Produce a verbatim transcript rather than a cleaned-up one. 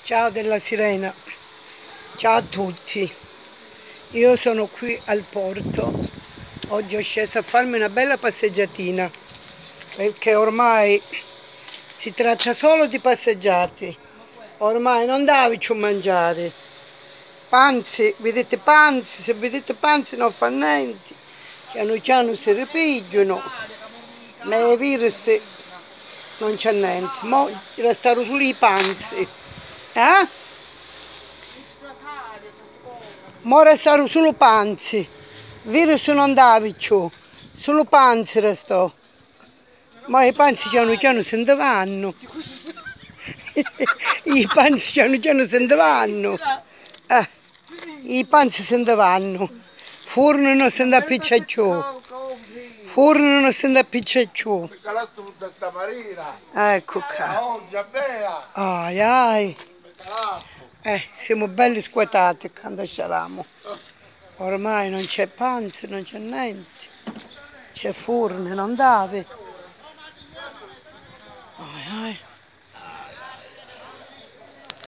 Ciao della Sirena, ciao a tutti, io sono qui al porto, oggi ho sceso a farmi una bella passeggiatina perché ormai si tratta solo di passeggiate, ormai non devi più mangiare, panzi, vedete panzi, se vedete panzi non fa niente, piano piano si ripigliano, ma i virus non c'è niente, mo restano solo i panzi. Eh? Ora restarono solo panzi, virus non andava più, solo panzi restò. Ma i panzi piano piano se ne vanno. I panzi piano piano se ne vanno. Eh, I panzi se ne vanno. Forno non se ne appiccia più. Forno non se ne appiccia più. Ecco qua. Ai ai. Eh, siamo belli squatati quando c'eravamo. Ormai non c'è panzo, non c'è niente. C'è forno, non dave.